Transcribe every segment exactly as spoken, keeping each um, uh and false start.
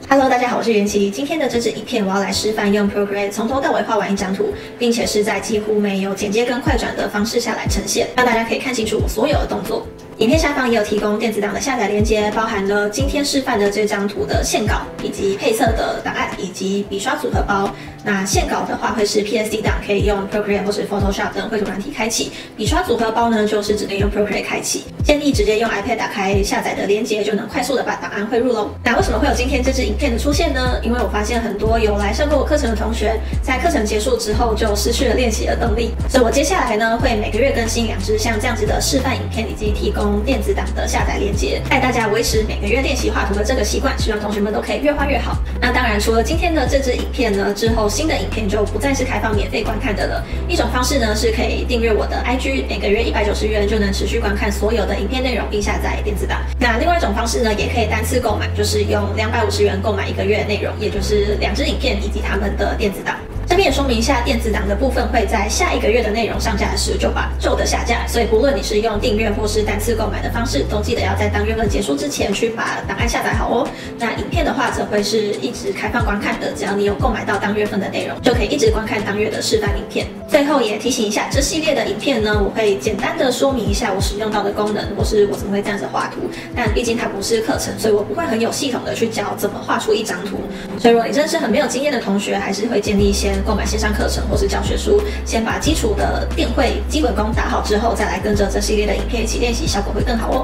Hello， 大家好，我是元琪。今天的这支影片，我要来示范用 Procreate 从头到尾画完一张图，并且是在几乎没有剪接跟快转的方式下来呈现，让大家可以看清楚我所有的动作。影片下方也有提供电子档的下载链接，包含了今天示范的这张图的线稿，以及配色的档案，以及笔刷组合包。那线稿的话会是 P S D 档，可以用 Procreate 或是 Photoshop 等绘图软体开启；笔刷组合包呢，就是只能用 Procreate 开启。建议直接用 iPad 打开下载的链接，就能快速的把档案汇入喽。那为什么会有今天这支影片的出现呢？因为我发现很多有来上过我课程的同学，在课程结束之后就失去了练习的动力，所以我接下来呢会每个月更新两支像这样子的示范影片，以及提供电子档的下载链接，带大家维持每个月练习画图的这个习惯，希望同学们都可以越画越好。那当然，除了今天的这支影片呢，之后新的影片就不再是开放免费观看的了。一种方式呢是可以订阅我的 I G， 每个月一百九十元就能持续观看所有的影片内容，并下载电子档。那另外一种方式呢，也可以单次购买，就是用两百五十元购买一个月内容，也就是两支影片以及他们的电子档。这边也说明一下，电子档的部分会在下一个月的内容上架时就把旧的下架，所以不论你是用订阅或是单次购买的方式，都记得要在当月份结束之前去把档案下载好哦。那影片的话，则会是一直开放观看的，只要你有购买到当月份的内容，就可以一直观看当月的示范影片。最后也提醒一下，这系列的影片呢，我会简单的说明一下我使用到的功能，或是我怎么会这样子画图。但毕竟它不是课程，所以我不会很有系统的去教怎么画出一张图。所以如果你真的是很没有经验的同学，还是会建议先购买线上课程或是教学书，先把基础的电绘基本功打好之后，再来跟着这系列的影片一起练习，效果会更好哦。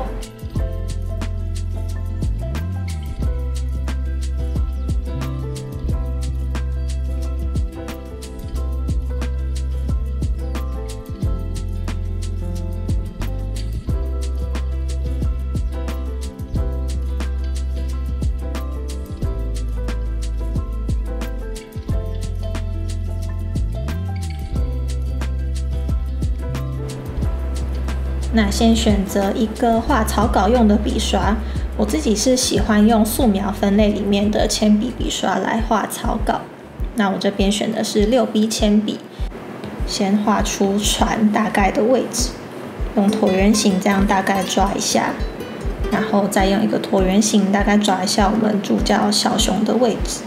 那先选择一个画草稿用的笔刷，我自己是喜欢用素描分类里面的铅笔笔刷来画草稿。那我这边选的是六 B 铅笔，先画出船大概的位置，用椭圆形这样大概抓一下，然后再用一个椭圆形大概抓一下我们主角小熊的位置。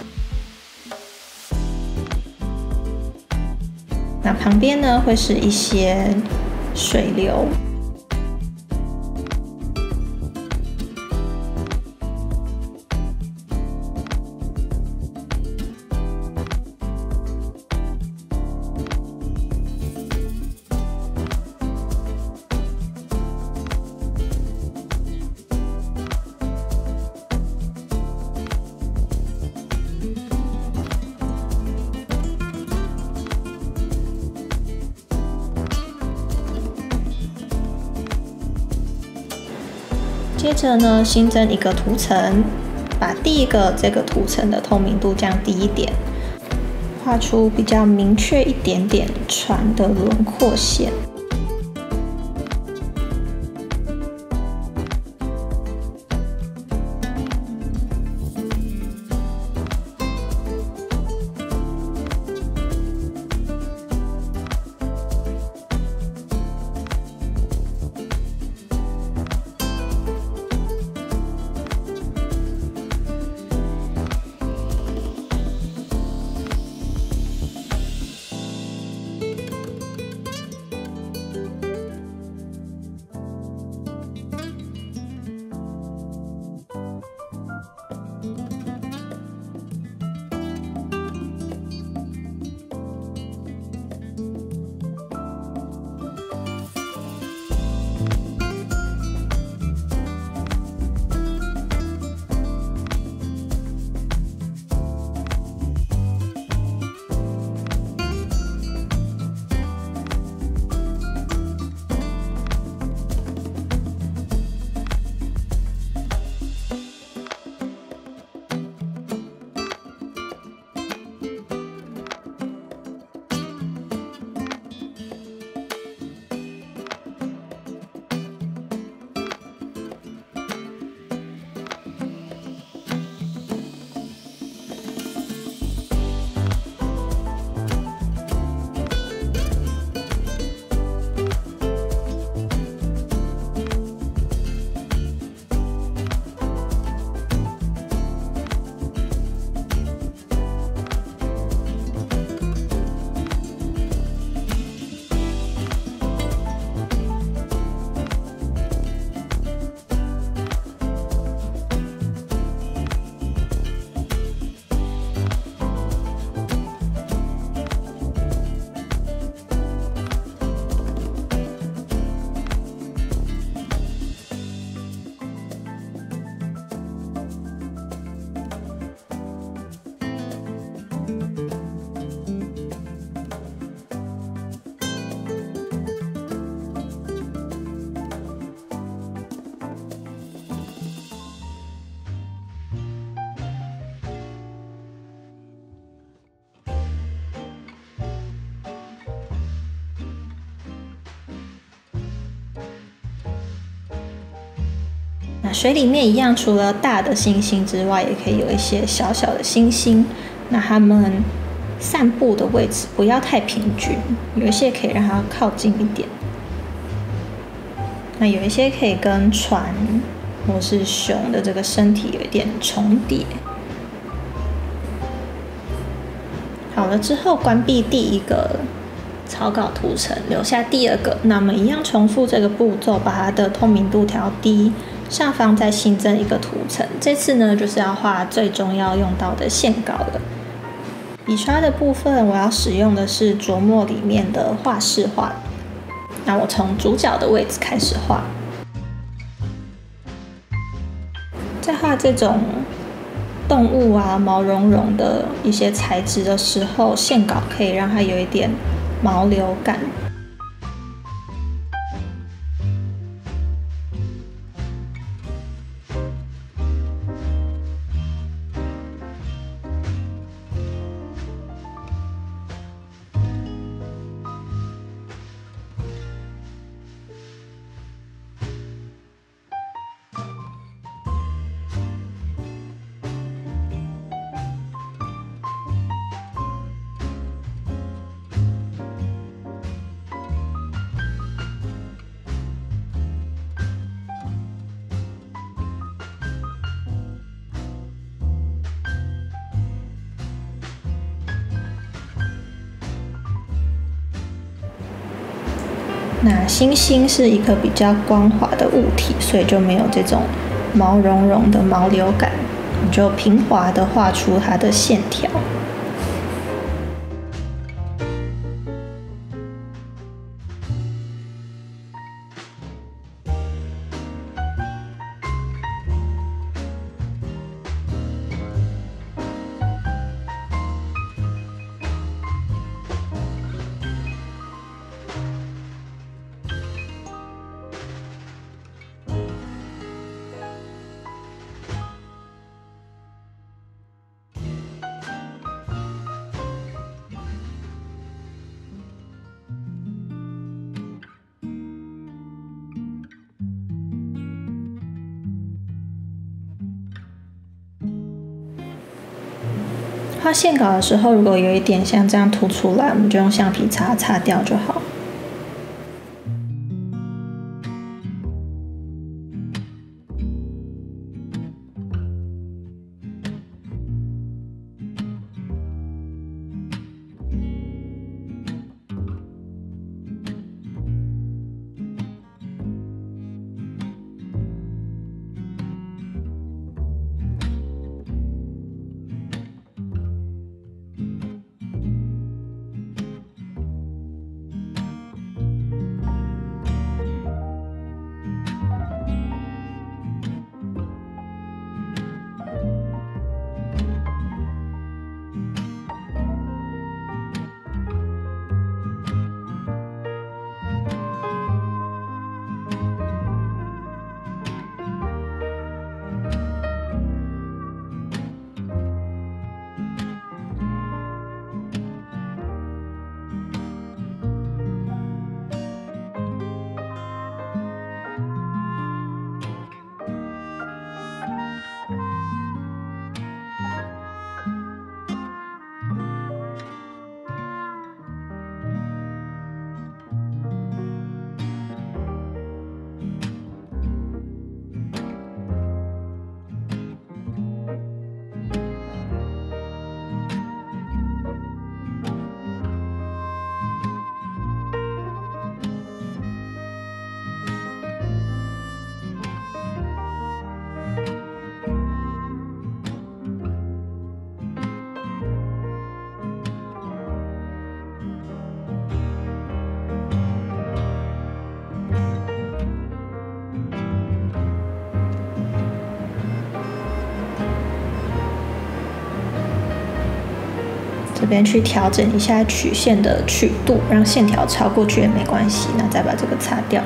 那旁边呢会是一些水流。接着呢，新增一个图层，把第一个这个图层的透明度降低一点，画出比较明确一点点船的轮廓线。 那水里面一样，除了大的星星之外，也可以有一些小小的星星。那它们散布的位置不要太平均，有一些可以让它靠近一点。那有一些可以跟船或是熊的这个身体有一点重叠。好了之后，关闭第一个草稿图层，留下第二个。那我们一样重复这个步骤，把它的透明度调低，上方再新增一个图层。这次呢，就是要画最终要用到的线稿了。笔刷的部分，我要使用的是琢磨里面的画室画。那我从主角的位置开始画，在画这种动物啊、毛茸茸的一些材质的时候，线稿可以让它有一点毛流感。那星星是一个比较光滑的物体，所以就没有这种毛茸茸的毛流感，你就平滑的画出它的线条。画线稿的时候，如果有一点像这样凸出来，我们就用橡皮擦擦掉就好。这边去调整一下曲线的曲度，让线条超过去也没关系。那再把这个擦掉。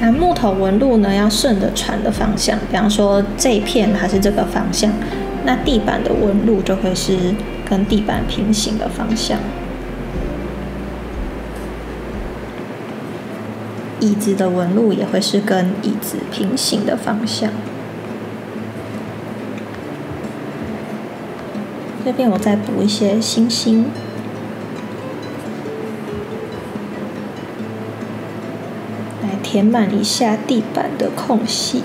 那木头纹路呢，要顺着船的方向，比方说这一片它是这个方向，那地板的纹路就会是跟地板平行的方向。椅子的纹路也会是跟椅子平行的方向。这边我再补一些星星。填满一下地板的空隙。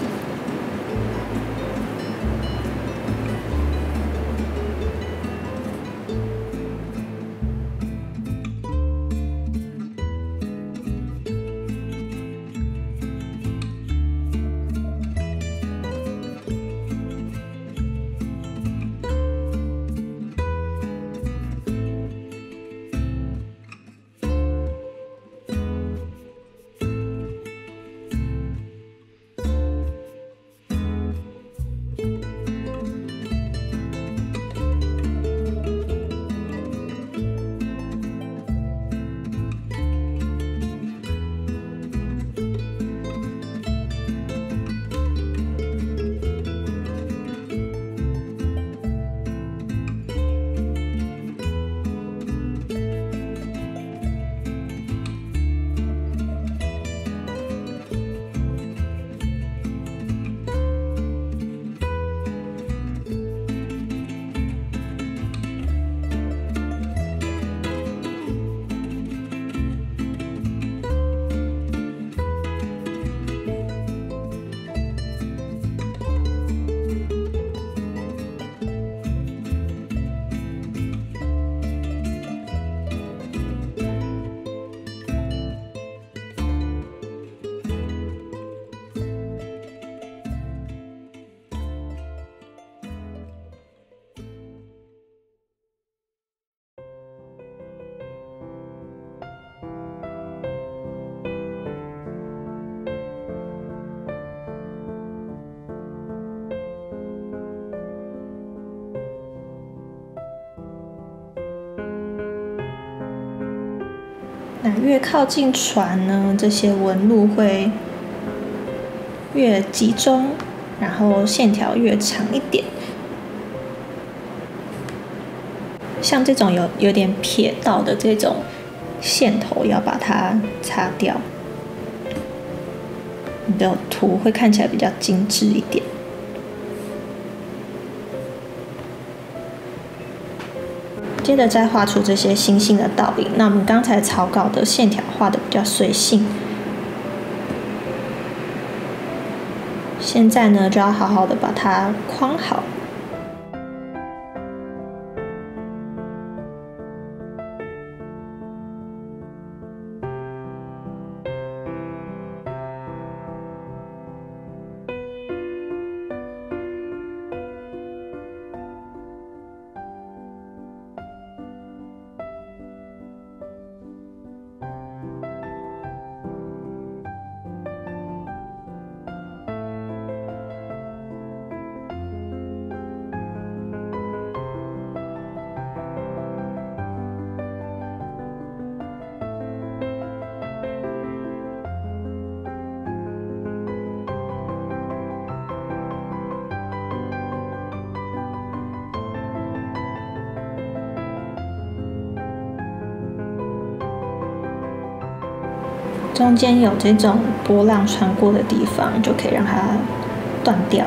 那越靠近船呢，这些纹路会越集中，然后线条越长一点。像这种有有点撇到的这种线头，要把它擦掉，你的图会看起来比较精致一点。接着再画出这些星星的倒影。那我们刚才草稿的线条画的比较随性，现在呢就要好好的把它框好。中间有这种波浪穿过的地方，就可以让它断掉。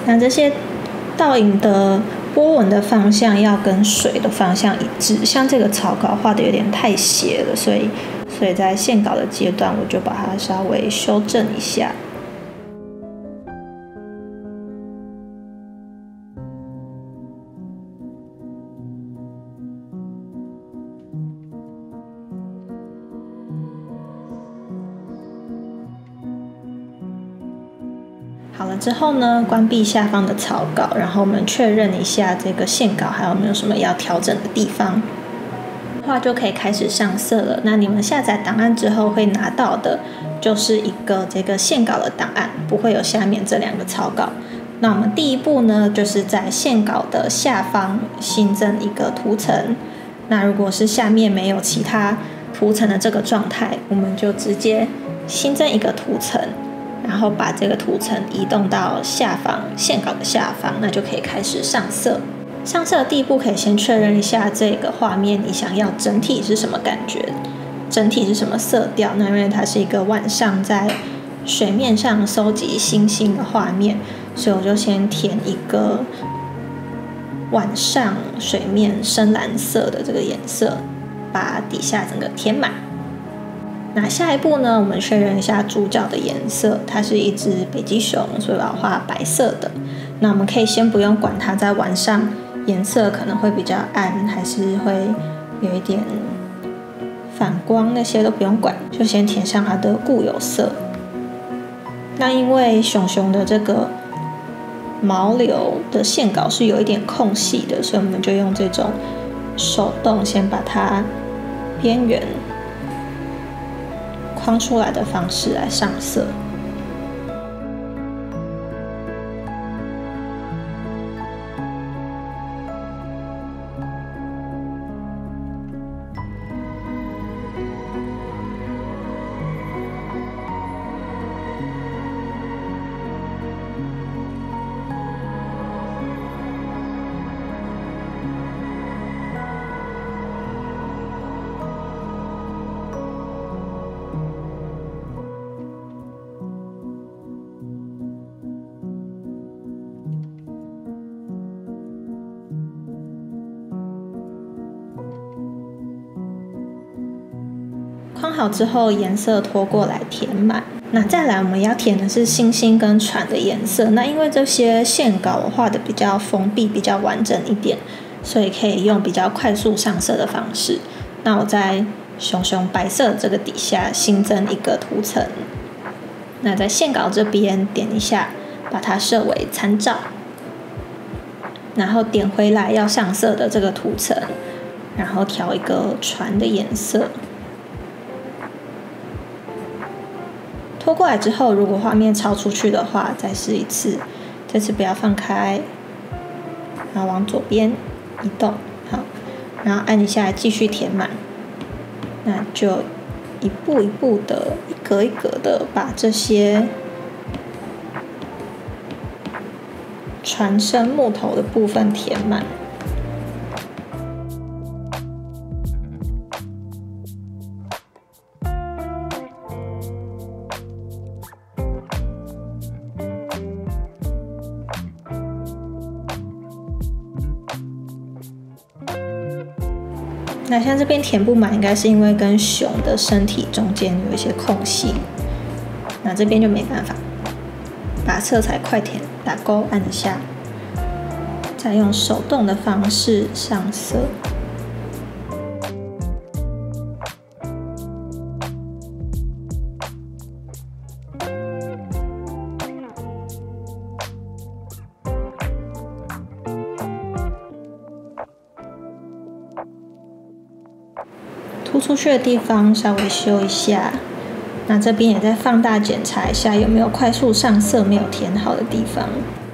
那这些倒影的波纹的方向要跟水的方向一致。像这个草稿画的有点太斜了，所以所以在线稿的阶段，我就把它稍微修正一下。好了之后呢，关闭下方的草稿，然后我们确认一下这个线稿还有没有什么要调整的地方，画就可以开始上色了。那你们下载档案之后会拿到的就是一个这个线稿的档案，不会有下面这两个草稿。那我们第一步呢，就是在线稿的下方新增一个图层。那如果是下面没有其他图层的这个状态，我们就直接新增一个图层。然后把这个图层移动到下方线稿的下方，那就可以开始上色。上色的第一步可以先确认一下这个画面你想要整体是什么感觉，整体是什么色调。那因为它是一个晚上在水面上收集星星的画面，所以我就先填一个晚上水面深蓝色的这个颜色，把底下整个填满。那下一步呢，我们确认一下主角的颜色，它是一只北极熊，所以我要画白色的。那我们可以先不用管它在晚上颜色可能会比较暗，还是会有一点反光，那些都不用管，就先填上它的固有色。那因为熊熊的这个毛流的线稿是有一点空隙的，所以我们就用这种手动先把它边缘框出来的方式来上色。框好之后，颜色拖过来填满。那再来我们要填的是星星跟船的颜色。那因为这些线稿我画的比较封闭，比较完整一点，所以可以用比较快速上色的方式。那我在熊熊白色这个底下新增一个图层。那在线稿这边点一下，把它设为参照，然后点回来要上色的这个图层，然后调一个船的颜色。拖过来之后，如果画面超出去的话，再试一次。这次不要放开，然后往左边移动，好，然后按一下继续填满。那就一步一步的、一格一格的把这些船身木头的部分填满。那像这边填不满，应该是因为跟熊的身体中间有一些空隙，那这边就没办法，把色彩快填打勾按一下，再用手动的方式上色。凸出去的地方稍微修一下，那这边也再放大检查一下有没有快速上色没有填好的地方。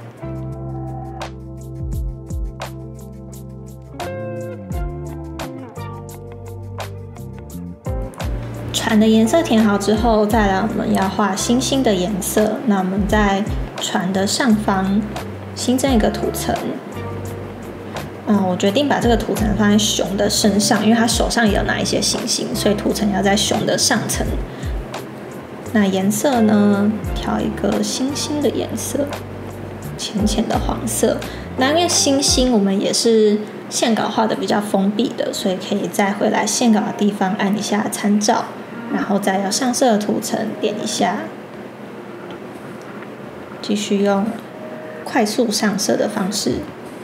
船的颜色填好之后，再来我们要画星星的颜色。那我们在船的上方新增一个图层。嗯，我决定把这个图层放在熊的身上，因为它手上也有拿一些星星，所以图层要在熊的上层。那颜色呢，调一个星星的颜色。 浅浅的黄色。那因为星星我们也是线稿画的比较封闭的，所以可以再回来线稿的地方按一下参照，然后再要上色的图层点一下，继续用快速上色的方式。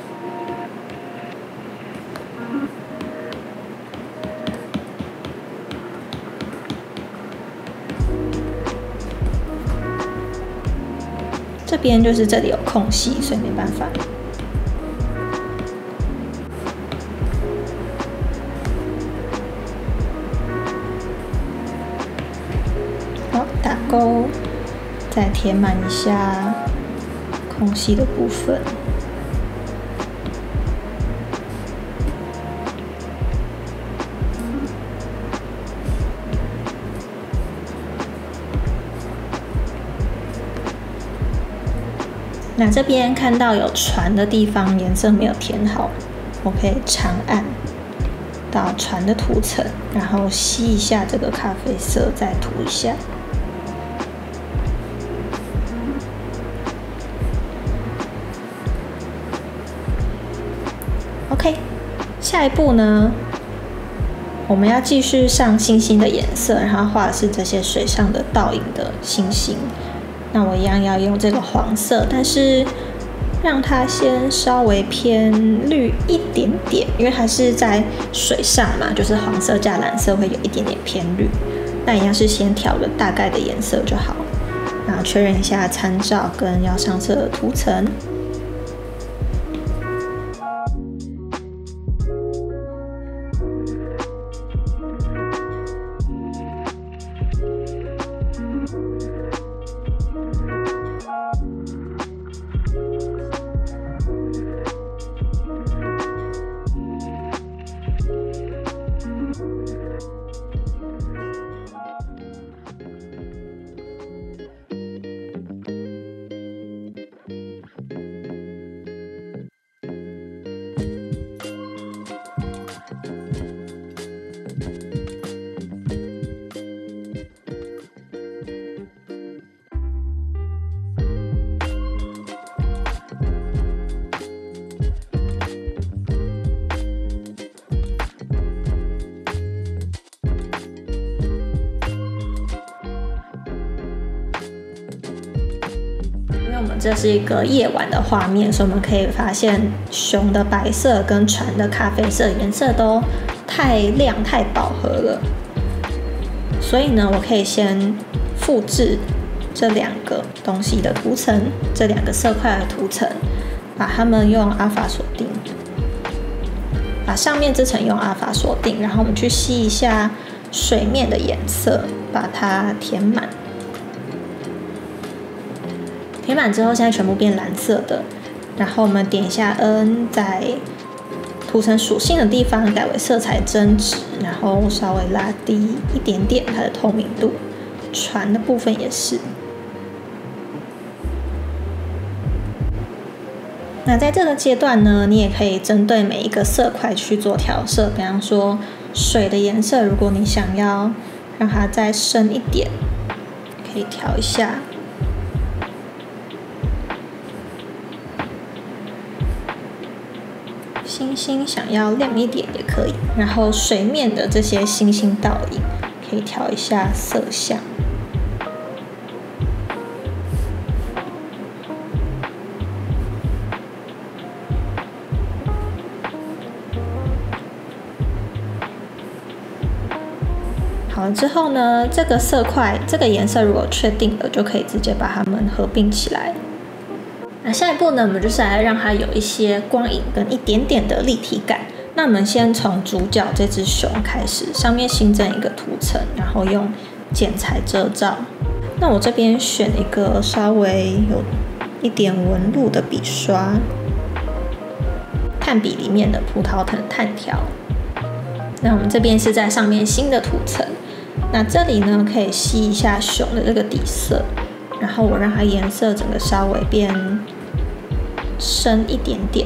这边就是这里有空隙，所以没办法。好，打勾，再填满一下空隙的部分。那这边看到有船的地方颜色没有填好，我可以长按到船的图层，然后吸一下这个咖啡色，再涂一下。OK， 下一步呢，我们要继续上星星的颜色，然后画的是这些水上的倒影的星星。那我一样要用这个黄色，但是让它先稍微偏绿一点点，因为它是在水上嘛，就是黄色加蓝色会有一点点偏绿。那一样是先调个大概的颜色就好，然后确认一下参照跟要上色的图层。我们这是一个夜晚的画面，所以我们可以发现熊的白色跟船的咖啡色颜色都太亮太饱和了，所以呢，我可以先复制这两个东西的图层，这两个色块的图层，把它们用阿尔法锁定，把上面这层用阿尔法锁定，然后我们去吸一下水面的颜色，把它填满。填满之后，现在全部变蓝色的。然后我们点一下 N， 在图层属性的地方改为色彩增值，然后稍微拉低一点点它的透明度。船的部分也是。那在这个阶段呢，你也可以针对每一个色块去做调色。比方说水的颜色，如果你想要让它再深一点，可以调一下。星星想要亮一点也可以，然后水面的这些星星倒影可以调一下色相。好了之后呢，这个色块这个颜色如果确定了，就可以直接把它们合并起来。那下一步呢，我们就是来让它有一些光影跟一点点的立体感。那我们先从主角这只熊开始，上面新增一个图层，然后用剪裁遮罩。那我这边选一个稍微有一点纹路的笔刷，炭笔里面的葡萄藤炭条。那我们这边是在上面新的图层，那这里呢可以吸一下熊的这个底色。然后我让它颜色整个稍微变深一点点，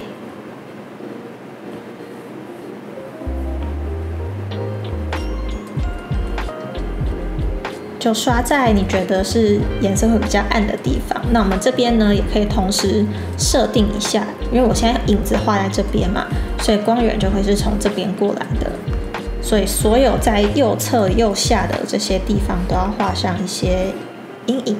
就刷在你觉得是颜色会比较暗的地方。那我们这边呢，也可以同时设定一下，因为我现在影子画在这边嘛，所以光源就会是从这边过来的。所以所有在右侧右下的这些地方都要画上一些阴影。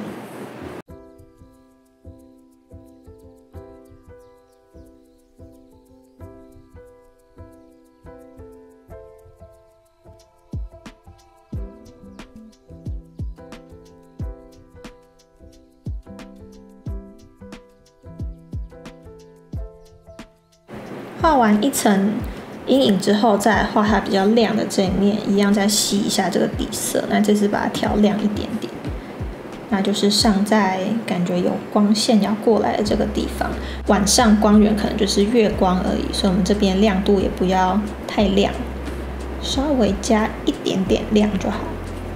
画完一层阴影之后，再画它比较亮的这一面，一样再吸一下这个底色。那这次把它调亮一点点，那就是上在感觉有光线要过来的这个地方。晚上光源可能就是月光而已，所以我们这边亮度也不要太亮，稍微加一点点亮就好。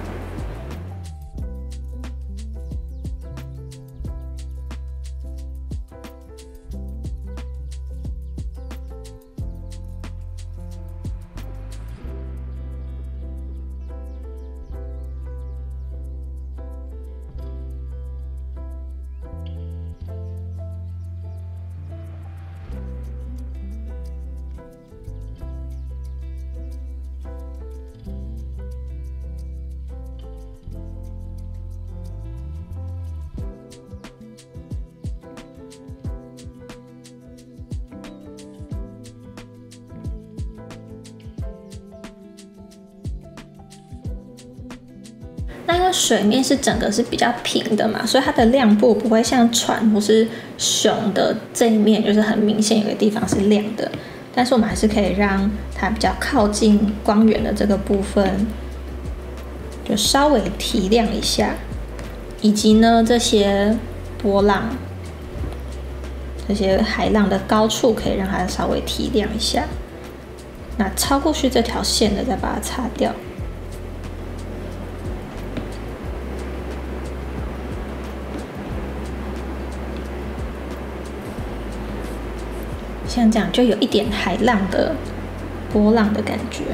那因为水面是整个是比较平的嘛，所以它的亮部不会像船或是熊的这一面就是很明显有个地方是亮的，但是我们还是可以让它比较靠近光源的这个部分就稍微提亮一下，以及呢这些波浪、这些海浪的高处可以让它稍微提亮一下。那超过去这条线的再把它擦掉。像这样就有一点海浪的波浪的感觉。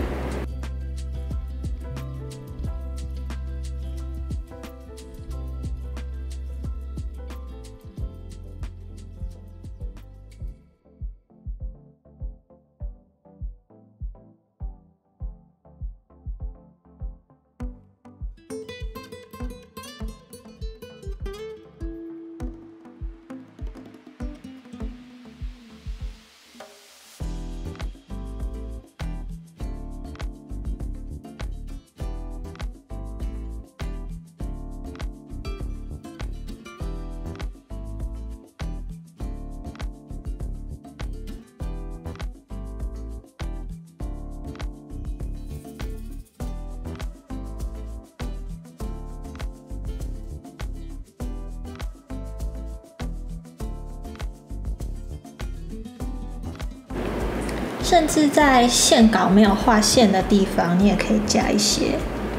甚至在线稿没有画线的地方，你也可以加一些，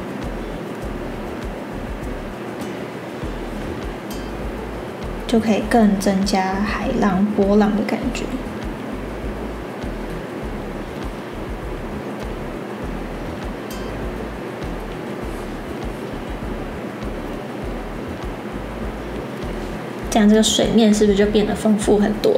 就可以更增加海浪波浪的感觉。这样这个水面是不是就变得丰富很多？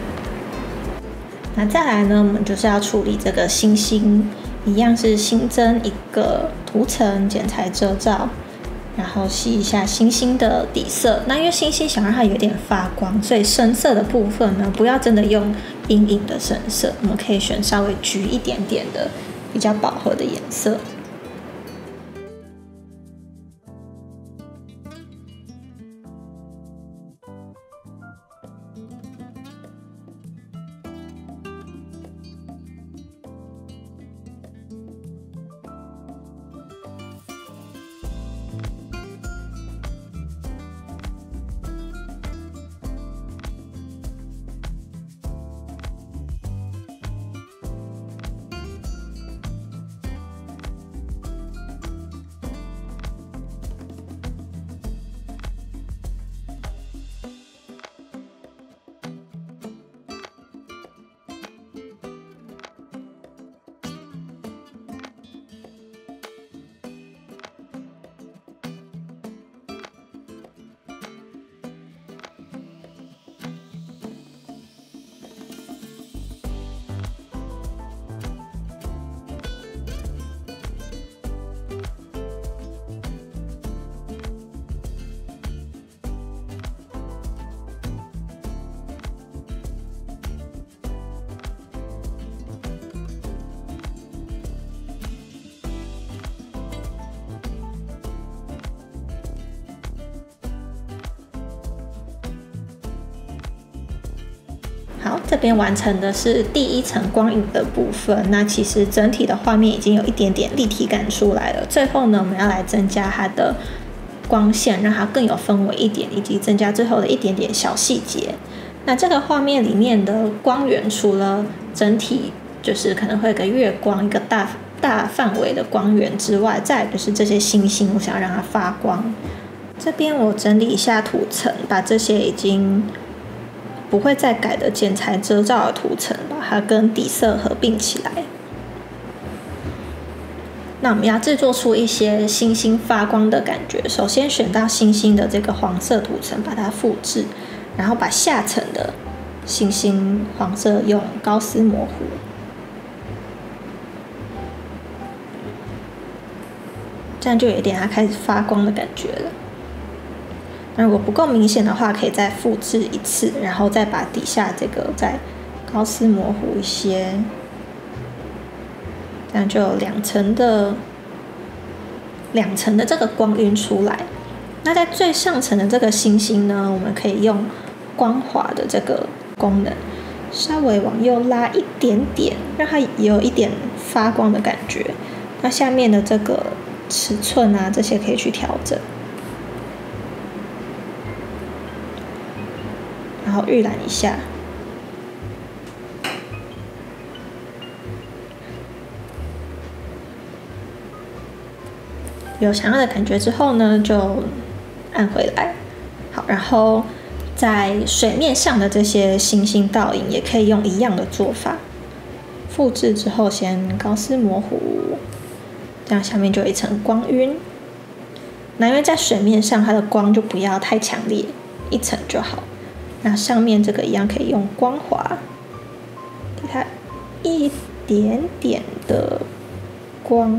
那再来呢，我们就是要处理这个星星，一样是新增一个涂层剪裁遮罩，然后吸一下星星的底色。那因为星星想让它有点发光，所以深色的部分呢，不要真的用阴影的深色，我们可以选稍微橘一点点的比较饱和的颜色。 好，这边完成的是第一层光影的部分。那其实整体的画面已经有一点点立体感出来了。最后呢，我们要来增加它的光线，让它更有氛围一点，以及增加最后的一点点小细节。那这个画面里面的光源，除了整体就是可能会有个月光，一个大大范围的光源之外，再来就是这些星星，我想要让它发光。这边我整理一下图层，把这些已经不会再改的剪裁遮罩的图层，把它跟底色合并起来。那我们要制作出一些星星发光的感觉，首先选到星星的这个黄色图层，把它复制，然后把下层的星星黄色用高斯模糊。这样就有一点它开始发光的感觉了。那如果不够明显的话，可以再复制一次，然后再把底下这个再高斯模糊一些，这样就有两层的两层的这个光晕出来。那在最上层的这个星星呢，我们可以用光滑的这个功能，稍微往右拉一点点，让它有一点发光的感觉。那下面的这个尺寸啊，这些可以去调整。然后预览一下，有想要的感觉之后呢，就按回来。好，然后在水面上的这些星星倒影也可以用一样的做法，复制之后先高斯模糊，这样下面就有一层光晕。那因为在水面上，它的光就不要太强烈，一层就好。那上面这个一样可以用光滑，给它一点点的光，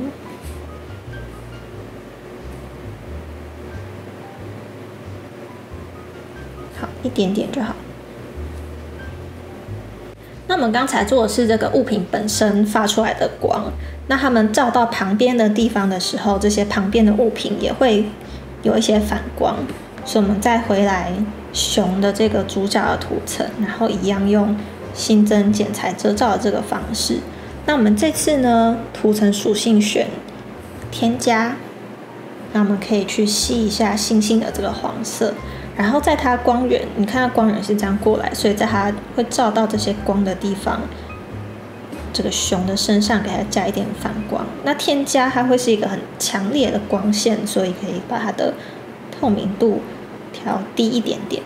好，一点点就好。那我们刚才做的是这个物品本身发出来的光，那它们照到旁边的地方的时候，这些旁边的物品也会有一些反光，所以我们再回来熊的这个主角的图层，然后一样用新增剪裁遮罩的这个方式。那我们这次呢，图层属性选添加，那我们可以去吸一下星星的这个黄色，然后在它光源，你看它光源是这样过来，所以在它会照到这些光的地方，这个熊的身上给它加一点反光。那添加它会是一个很强烈的光线，所以可以把它的透明度调低一点点。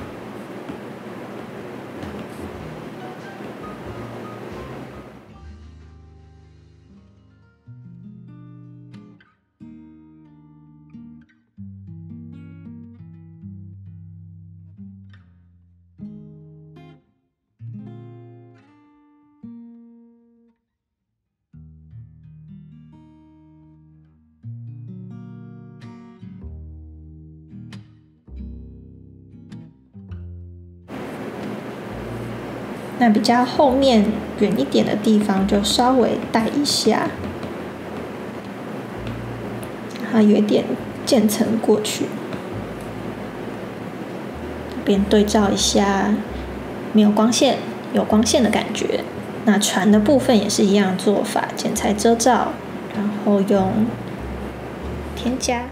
那比较后面远一点的地方就稍微带一下，它有一点渐层过去，这边对照一下，没有光线，有光线的感觉。那船的部分也是一样的做法，剪裁遮罩，然后用添加。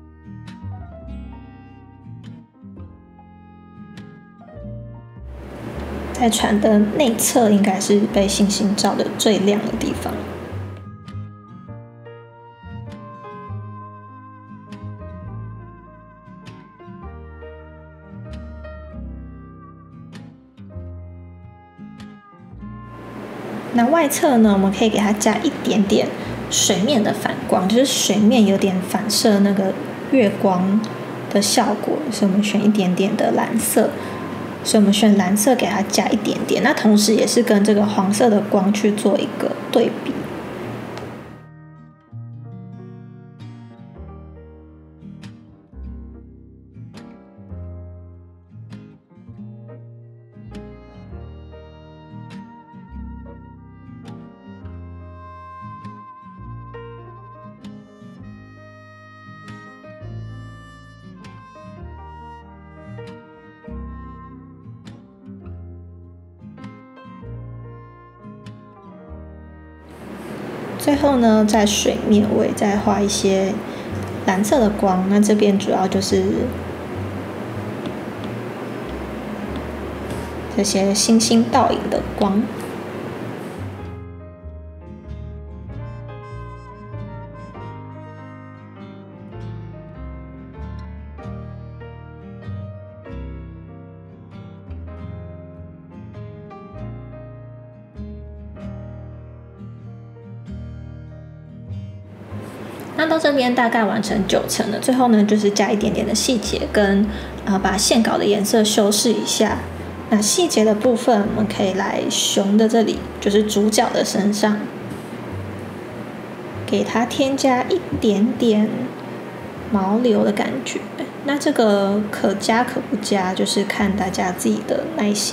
在船的内侧应该是被星星照的最亮的地方。那外侧呢，我们可以给它加一点点水面的反光，就是水面有点反射那个月光的效果，所以我们选一点点的蓝色。所以我们选蓝色给它加一点点，那同时也是跟这个黄色的光去做一个对比。 最后呢，在水面我也再画一些蓝色的光，那这边主要就是这些星星倒影的光。那到这边大概完成九成了，最后呢就是加一点点的细节跟呃把线稿的颜色修饰一下。那细节的部分我们可以来熊的这里，就是主角的身上，给它添加一点点毛流的感觉。那这个可加可不加，就是看大家自己的耐心。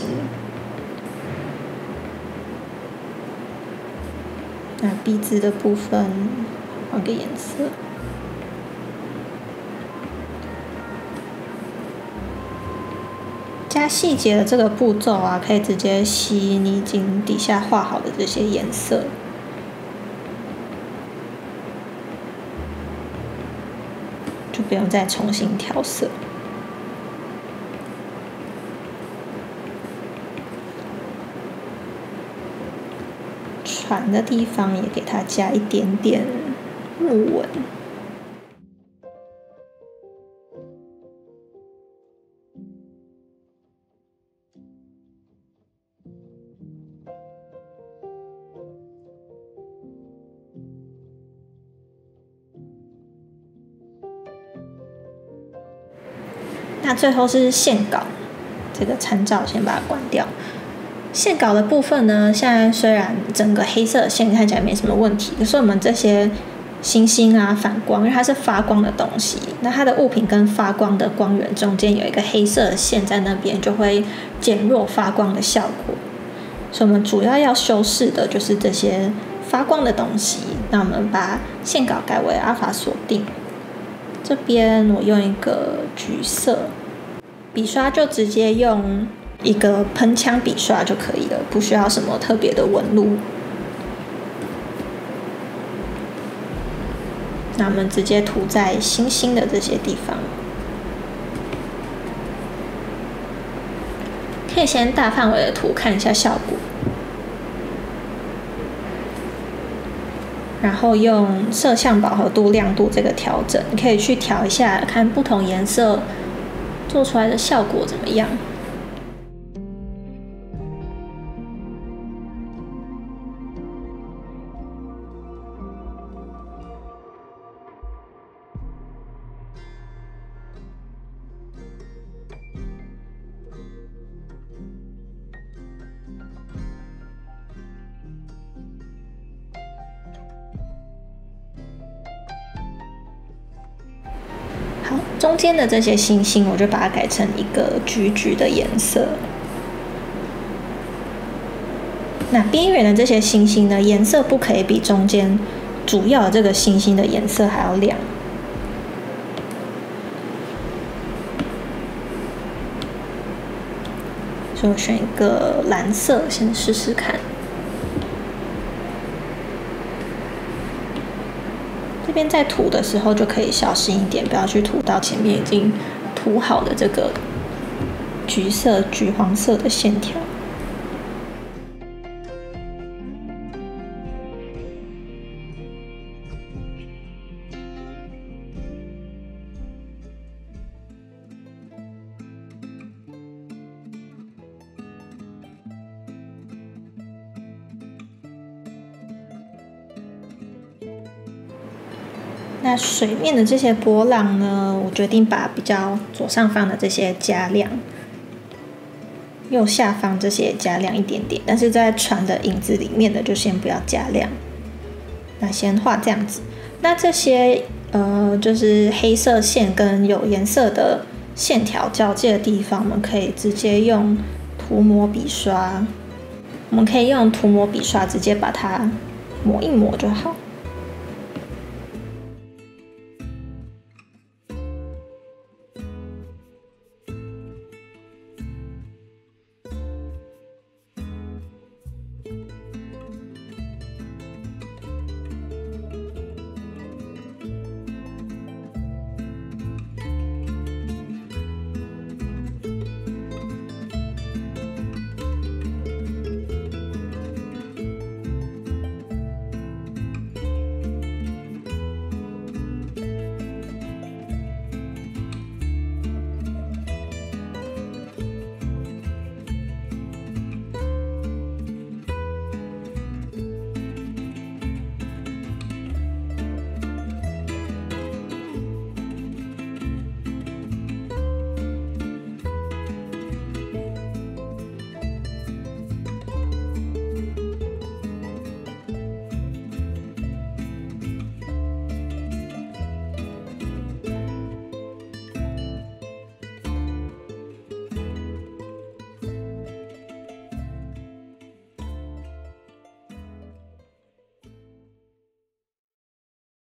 那鼻子的部分换个颜色，加细节的这个步骤啊，可以直接吸你已经底下画好的这些颜色，就不用再重新调色。船的地方也给它加一点点木纹。那最后是线稿，这个参照先把它关掉。线稿的部分呢，现在虽然整个黑色的线看起来没什么问题，可是我们这些星星啊反光，因为它是发光的东西，那它的物品跟发光的光源中间有一个黑色的线在那边，就会减弱发光的效果。所以我们主要要修饰的就是这些发光的东西。那我们把线稿改为阿尔法锁定。这边我用一个橘色笔刷，就直接用一个喷枪笔刷就可以了，不需要什么特别的纹路。那我们直接涂在星星的这些地方，可以先大范围的涂看一下效果，然后用色相饱和度、亮度这个调整，你可以去调一下，看不同颜色做出来的效果怎么样。好，中间的这些星星，我就把它改成一个橘橘的颜色。那边缘的这些星星呢，颜色不可以比中间主要的这个星星的颜色还要亮。所以我选一个蓝色，先试试看。这边在涂的时候就可以小心一点，不要去涂到前面已经涂好的这个橘色、橘黄色的线条。那水面的这些波浪呢，我决定把比较左上方的这些加亮，右下方这些加亮一点点，但是在船的影子里面的就先不要加亮。那先画这样子。那这些呃，就是黑色线跟有颜色的线条交界的地方，我们可以直接用涂抹笔刷，我们可以用涂抹笔刷直接把它抹一抹就好。